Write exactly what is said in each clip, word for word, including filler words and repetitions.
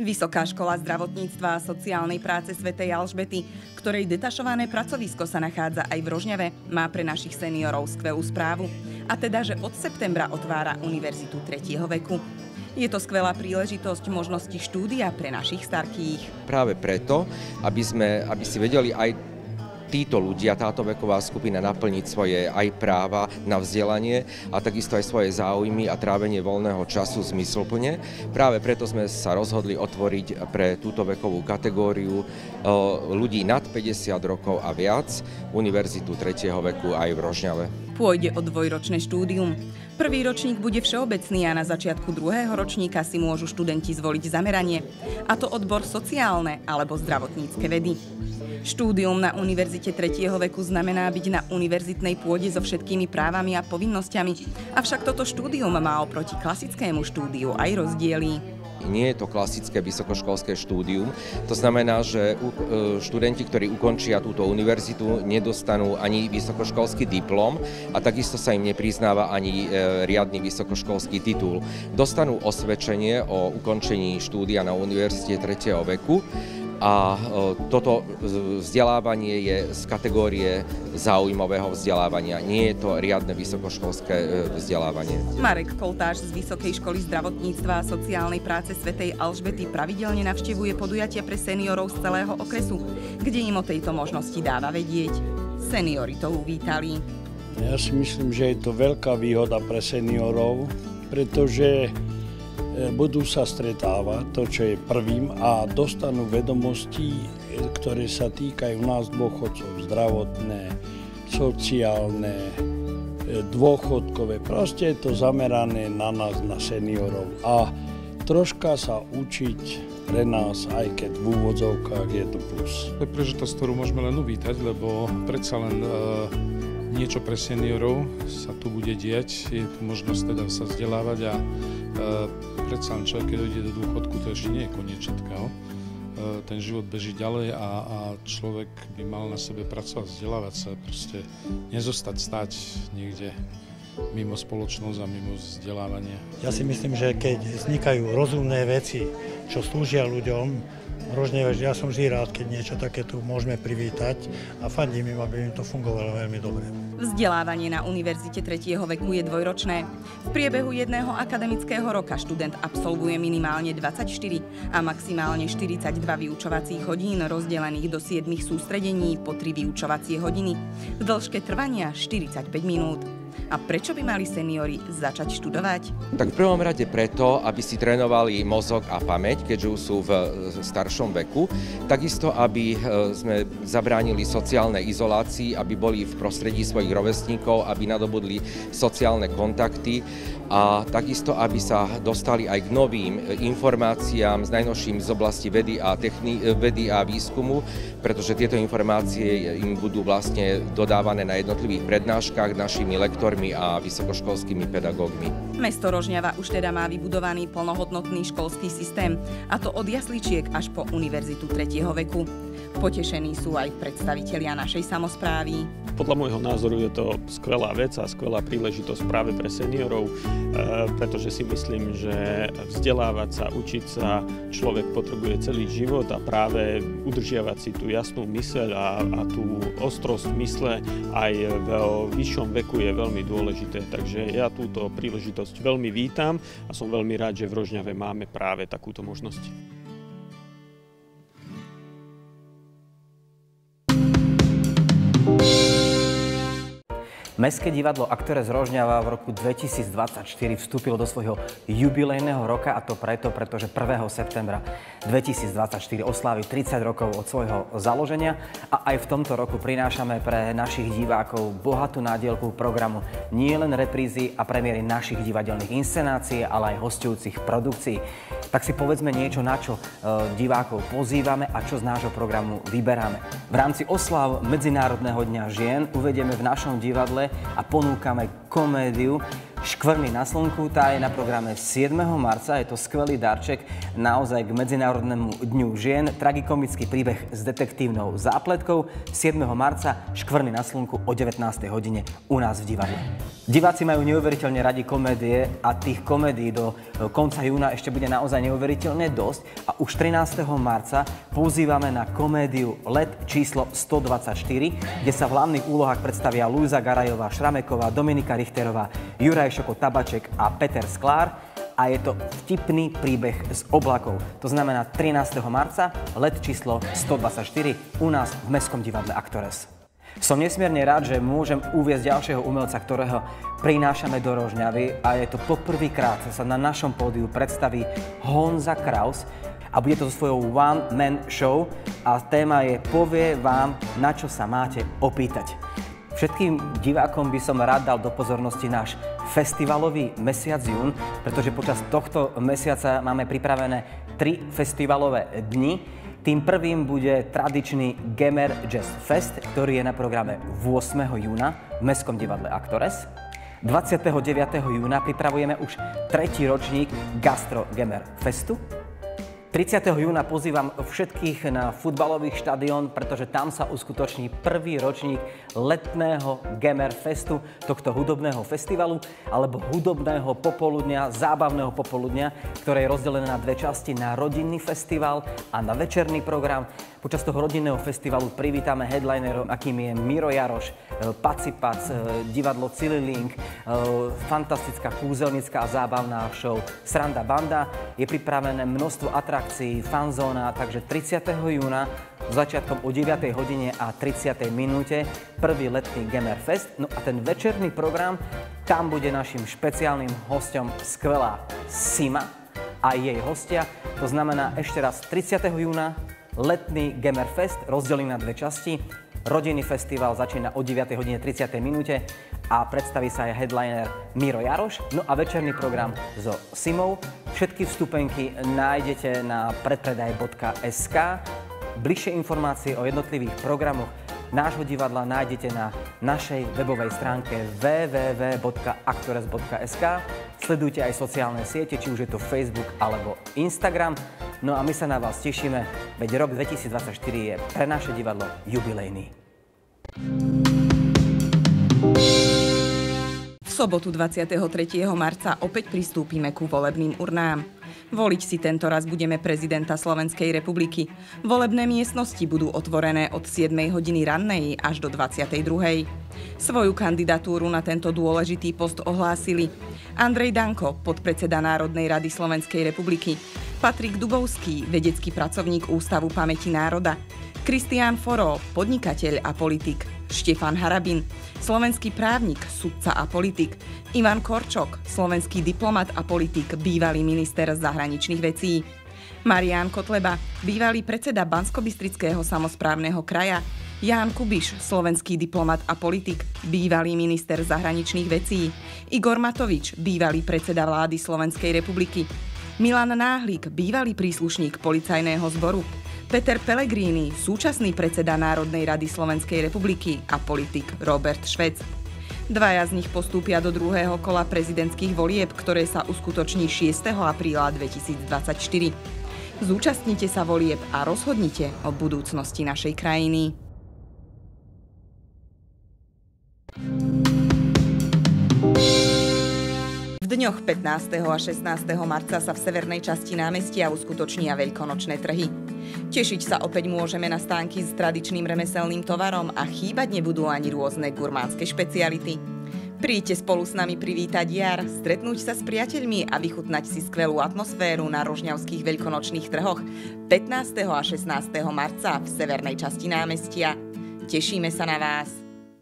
Vysoká škola zdravotníctva a sociálnej práce svätej Alžbety, ktorej detašované pracovisko sa nachádza aj v Rožňave, má pre našich seniorov skvelú správu. A teda, že od septembra otvára univerzitu tretieho veku. Je to skvelá príležitosť možnosti štúdia pre našich starkých. Práve preto, aby, sme, aby si vedeli aj títo ľudia, táto veková skupina naplniť svoje aj práva na vzdelanie a takisto aj svoje záujmy a trávenie voľného času zmysluplne. Práve preto sme sa rozhodli otvoriť pre túto vekovú kategóriu ľudí nad päťdesiat rokov a viac univerzitu tretieho veku aj v Rožňave. Pôjde o dvojročné štúdium. Prvý ročník bude všeobecný a na začiatku druhého ročníka si môžu študenti zvoliť zameranie, a to odbor sociálne alebo zdravotnícke vedy. Štúdium na univerzite tretieho veku znamená byť na univerzitnej pôde so všetkými právami a povinnosťami, avšak toto štúdium má oproti klasickému štúdiu aj rozdiely. Nie je to klasické vysokoškolské štúdium, to znamená, že študenti, ktorí ukončia túto univerzitu, nedostanú ani vysokoškolský diplom a takisto sa im nepriznáva ani riadny vysokoškolský titul. Dostanú osvedčenie o ukončení štúdia na univerzite tretieho veku. A toto vzdelávanie je z kategórie záujmového vzdelávania. Nie je to riadne vysokoškolské vzdelávanie. Marek Koltáš z Vysokej školy zdravotníctva a sociálnej práce svätej Alžbety pravidelne navštevuje podujatia pre seniorov z celého okresu, kde im o tejto možnosti dáva vedieť. Seniori to uvítali. Ja si myslím, že je to veľká výhoda pre seniorov, pretože budú sa stretávať, to čo je prvým, a dostanú vedomosti, ktoré sa týkajú nás dôchodcov, zdravotné, sociálne, dôchodkové. Proste je to zamerané na nás, na seniorov. A troška sa učiť pre nás, aj keď v úvodzovkách je to plus. To je príležitosť, ktorú môžeme len uvítať, lebo predsa len e, niečo pre seniorov sa tu bude diať. Je tu možnosť teda sa vzdelávať a e, predsa len človek, keď dojde do dôchodku, to ešte nie je koniec všetkého. E, ten život beží ďalej a, a človek by mal na sebe pracovať, vzdelávať sa, proste nezostať stáť niekde mimo spoločnosť a mimo vzdelávania. Ja si myslím, že keď vznikajú rozumné veci, čo slúžia ľuďom, Rožňave, ja som vždy rád, keď niečo také tu môžeme privítať a fandím im, aby im to fungovalo veľmi dobre. Vzdelávanie na univerzite tretieho veku je dvojročné. V priebehu jedného akademického roka študent absolvuje minimálne dvadsaťštyri a maximálne štyridsaťdva vyučovacích hodín rozdelených do siedmich sústredení po tri vyučovacie hodiny v dĺžke trvania štyridsaťpäť minút. A prečo by mali seniori začať študovať? Tak v prvom rade preto, aby si trénovali mozog a pamäť, keďže už sú v staršom veku. Takisto, aby sme zabránili sociálnej izolácii, aby boli v prostredí svojich rovesníkov, aby nadobudli sociálne kontakty a takisto, aby sa dostali aj k novým informáciám s najnovším z oblasti vedy a, techni- vedy a výskumu, pretože tieto informácie im budú vlastne dodávané na jednotlivých prednáškach našimi lektormi a vysokoškolskými pedagógmi. Mesto Rožňava už teda má vybudovaný plnohodnotný školský systém, a to od jasličiek až po univerzitu tretieho veku. Potešení sú aj predstavitelia našej samosprávy. Podľa môjho názoru je to skvelá vec a skvelá príležitosť práve pre seniorov, pretože si myslím, že vzdelávať sa, učiť sa človek potrebuje celý život a práve udržiavať si tú jasnú myseľ a, a tú ostrosť mysle aj v vyššom veku je veľmi dôležité. Takže ja túto príležitosť veľmi vítam a som veľmi rád, že v Rožňave máme práve takúto možnosť. Mestské divadlo Aktér z Rožňava v roku dvetisícdvadsaťštyri vstúpilo do svojho jubilejného roka, a to preto, pretože prvého septembra dvetisícdvadsaťštyri oslávi tridsať rokov od svojho založenia a aj v tomto roku prinášame pre našich divákov bohatú nádielku programu, nie len reprízy a premiéry našich divadelných inscenácií, ale aj hosťujúcich produkcií. Tak si povedzme niečo, na čo divákov pozývame a čo z nášho programu vyberáme. V rámci osláv Medzinárodného dňa žien uvedieme v našom divadle a ponúkame komédiu Škvrny na slnku, tá je na programe siedmeho marca. Je to skvelý darček naozaj k Medzinárodnému dňu žien. Tragikomický príbeh s detektívnou zápletkou. siedmeho marca Škvrny na slnku o devätnástej hodine u nás v divadle. Diváci majú neuveriteľne radi komédie a tých komédií do konca júna ešte bude naozaj neuveriteľne dosť. A už trinásteho marca pozývame na komédiu Let číslo stodvadsaťštyri, kde sa v hlavných úlohách predstavia Luisa Garajová Šrameková, Dominika Richterová, Juraj Šoko Tabaček a Peter Sklár. A je to vtipný príbeh z oblakov. To znamená trinásteho marca Let číslo stodvadsaťštyri u nás v Mestskom divadle Actores. Som nesmierne rád, že môžem uviesť ďalšieho umelca, ktorého prinášame do Rožňavy, a je to poprvýkrát, sa na našom pódiu predstaví Honza Kraus a bude to so svojou One Man Show a téma je Povie vám, na čo sa máte opýtať. Všetkým divákom by som rád dal do pozornosti náš festivalový mesiac jún, pretože počas tohto mesiaca máme pripravené tri festivalové dni. Tým prvým bude tradičný Gamer Jazz Fest, ktorý je na programe ôsmeho júna v Mestskom divadle Actores. dvadsiateho deviateho júna pripravujeme už tretí ročník Gastro Gamer Festu. tridsiateho júna pozývam všetkých na futbalový štadión, pretože tam sa uskutoční prvý ročník letného Gamer Festu, tohto hudobného festivalu, alebo hudobného popoludňa, zábavného popoludňa, ktoré je rozdelené na dve časti, na rodinný festival a na večerný program. Počas toho rodinného festivalu privítame headlinerov, akým je Miro Jaroš, Pacipac, divadlo Cililink, fantastická kúzelnická a zábavná show Sranda Banda. Je pripravené množstvo atrakcií, fanzóna, takže tridsiateho júna začiatkom o deviatej hodine a tridsiatej minúte prvý letný Gamer Fest. No a ten večerný program, tam bude našim špeciálnym hosťom skvelá Sima a jej hostia. To znamená ešte raz tridsiateho júna letný Gamer Fest, rozdelený na dve časti. Rodinný festival začína o deviatej hodine tridsiatej minúte a predstaví sa aj headliner Miro Jaroš. No a večerný program so Simou. Všetky vstupenky nájdete na predpredaj bodka es ká. Bližšie informácie o jednotlivých programoch nášho divadla nájdete na našej webovej stránke w w w bodka actores bodka es ká. Sledujte aj sociálne siete, či už je to Facebook alebo Instagram. No a my sa na vás tešíme, veď rok dvetisícdvadsaťštyri je pre naše divadlo jubilejný. V sobotu dvadsiateho tretieho marca opäť pristúpime ku volebným urnám. Voliť si tento raz budeme prezidenta Slovenskej republiky. Volebné miestnosti budú otvorené od siedmej hodiny rannej až do dvadsiatej druhej. Svoju kandidatúru na tento dôležitý post ohlásili Andrej Danko, podpredseda Národnej rady Slovenskej republiky, Patrik Dubovský, vedecký pracovník Ústavu pamäti národa, Kristián Foro, podnikateľ a politik, Štefan Harabin, slovenský právnik, sudca a politik, Ivan Korčok, slovenský diplomat a politik, bývalý minister zahraničných vecí, Marián Kotleba, bývalý predseda Banskobystrického samosprávneho kraja, Ján Kubiš, slovenský diplomat a politik, bývalý minister zahraničných vecí, Igor Matovič, bývalý predseda vlády Slovenskej republiky, Milan Náhlik, bývalý príslušník policajného zboru, Peter Pellegrini, súčasný predseda Národnej rady Slovenskej republiky a politik Robert Švec. Dvaja z nich postúpia do druhého kola prezidentských volieb, ktoré sa uskutoční šiesteho apríla dvetisícdvadsaťštyri. Zúčastnite sa volieb a rozhodnite o budúcnosti našej krajiny. V dňoch pätnásteho a šestnásteho marca sa v severnej časti námestia uskutočnia veľkonočné trhy. Tešiť sa opäť môžeme na stánky s tradičným remeselným tovarom a chýbať nebudú ani rôzne gurmánske špeciality. Príďte spolu s nami privítať jar, stretnúť sa s priateľmi a vychutnať si skvelú atmosféru na rožňavských veľkonočných trhoch pätnásteho a šestnásteho marca v severnej časti námestia. Tešíme sa na vás!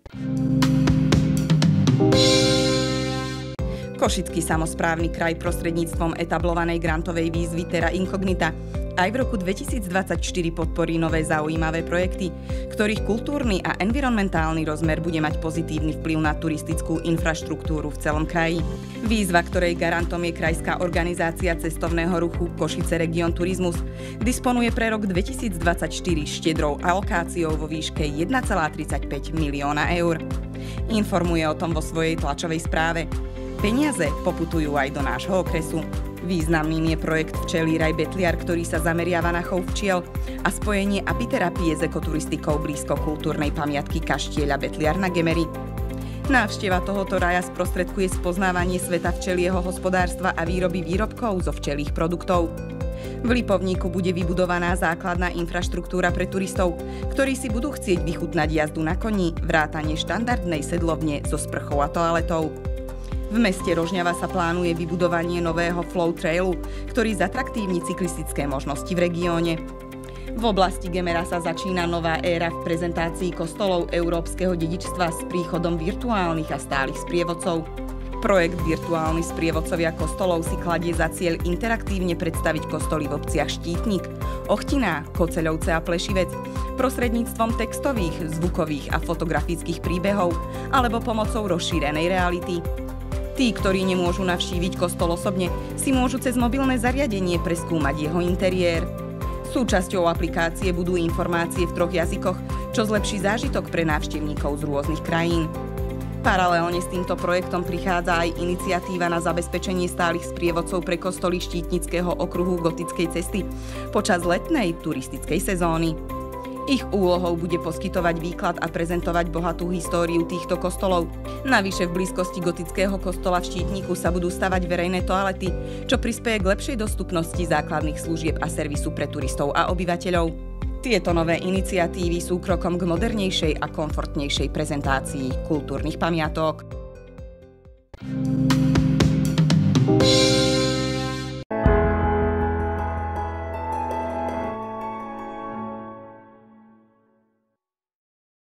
Košický samosprávny kraj prostredníctvom etablovanej grantovej výzvy Terra Incognita aj v roku dvetisícdvadsaťštyri podporí nové zaujímavé projekty, ktorých kultúrny a environmentálny rozmer bude mať pozitívny vplyv na turistickú infraštruktúru v celom kraji. Výzva, ktorej garantom je krajská organizácia cestovného ruchu Košice Region Turizmus, disponuje pre rok dvetisícdvadsaťštyri štedrou alokáciou vo výške jeden celá tridsaťpäť milióna eur. Informuje o tom vo svojej tlačovej správe Peniaze poputujú aj do nášho okresu. Významným je projekt Včelí raj Betliar, ktorý sa zameriava na chov včiel a spojenie apiterapie s ekoturistikou blízko kultúrnej pamiatky Kaštieľa Betliar na Gemeri. Návšteva tohoto raja sprostredkuje spoznávanie sveta včelieho hospodárstva a výroby výrobkov zo včelích produktov. V Lipovníku bude vybudovaná základná infraštruktúra pre turistov, ktorí si budú chcieť vychutnať jazdu na koni, vrátane štandardnej sedlovne so sprchou a toaletou. V meste Rožňava sa plánuje vybudovanie nového flow trailu, ktorý zatraktívni cyklistické možnosti v regióne. V oblasti Gemera sa začína nová éra v prezentácii kostolov európskeho dedičstva s príchodom virtuálnych a stálych sprievodcov. Projekt Virtuálni sprievodcovia kostolov si kladie za cieľ interaktívne predstaviť kostoly v obciach Štítnik, Ochtiná, Koceľovce a Plešivec prostredníctvom textových, zvukových a fotografických príbehov alebo pomocou rozšírenej reality. Tí, ktorí nemôžu navštíviť kostol osobne, si môžu cez mobilné zariadenie preskúmať jeho interiér. Súčasťou aplikácie budú informácie v troch jazykoch, čo zlepší zážitok pre návštevníkov z rôznych krajín. Paralelne s týmto projektom prichádza aj iniciatíva na zabezpečenie stálych sprievodcov pre kostoly Štítnického okruhu Gotickej cesty počas letnej turistickej sezóny. Ich úlohou bude poskytovať výklad a prezentovať bohatú históriu týchto kostolov. Navyše v blízkosti gotického kostola v Štítniku sa budú stavať verejné toalety, čo prispeje k lepšej dostupnosti základných služieb a servisu pre turistov a obyvateľov. Tieto nové iniciatívy sú krokom k modernejšej a komfortnejšej prezentácii kultúrnych pamiatok.